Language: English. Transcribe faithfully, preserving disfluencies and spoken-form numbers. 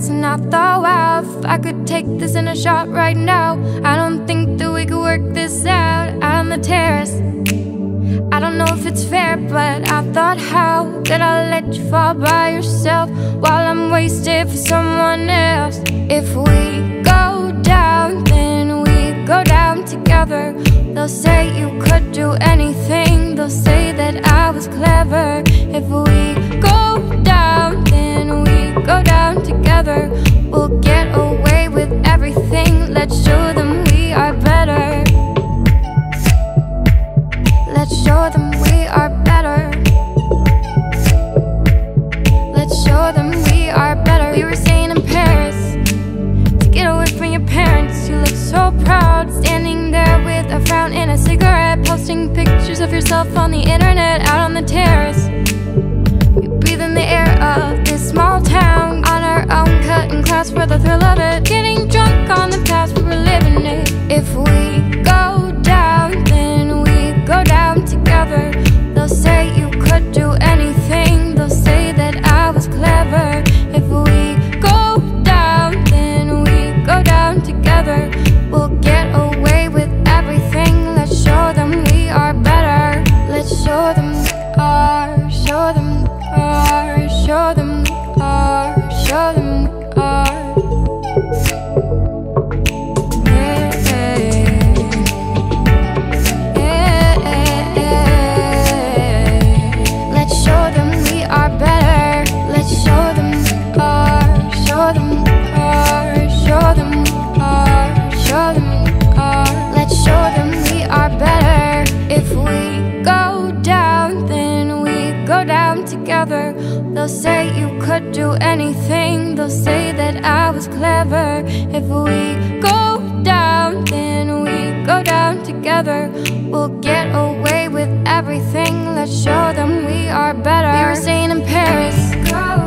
parents, and I thought, wow, if I could take this in a shot right now, I don't think that we could work this out out on the terrace. I don't know if it's fair, but I thought, how could I let you fall by yourself while I'm wasted for someone else? If we go down, then we go down together. They'll say you could do anything, they'll say that I was clever. If we go down, then we go down together. We'll get away with everything, let's show them we are better. Let's show them we are better. Let's show them we are better. We were staying in Paris to get away from your parents. You look so proud, standing there with a frown and a cigarette, posting pictures of yourself on the internet out on the terrace. We breathe in the air of this small town, on our own, cutting class for the thrill of it, getting drunk on the past, we were living it. If we go down, then we go down together. They'll say you could do anything, they'll say that I was clever. If we go down, then we go down together. We'll get away with everything, let's show them we are better. Let's show them we are, show them we are, show them we are, show them we are. Together, they'll say you could do anything, they'll say that I was clever. If we go down, then we go down together. We'll get away with everything, let's show them we are better. We were staying in Paris.